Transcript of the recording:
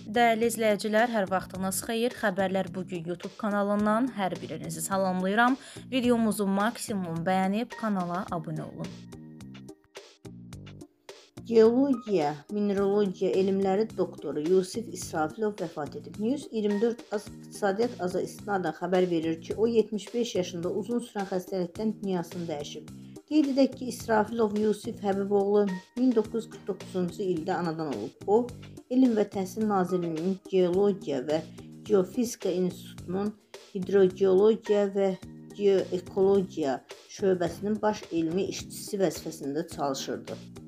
Dəyərli izləyicilər, hər vaxtınız xeyir. Xəbərlər bugün YouTube kanalından hər birinizi salamlayıram. Videomuzu maksimum bəyənib kanala abunə olun. Geologiya, mineralogiya elmləri doktoru Yusif İsrafilov vəfat edib. News 24 İqtisadiyyat Aza istinadən xəbər verir ki, o 75 yaşında uzun sürən xəstəlikdən dünyasını dəyişib. Qeyd edək ki, İsrafilov Yusif Həbiboğlu 1949-cu ildə anadan olub. O, Elm və Təhsil Nazirliyinin Geologiya və Geofizika İnstitutunun Hidrogeologiya və Geoekologiya şöbəsinin baş elmi işçisi vəzifəsində çalışırdı.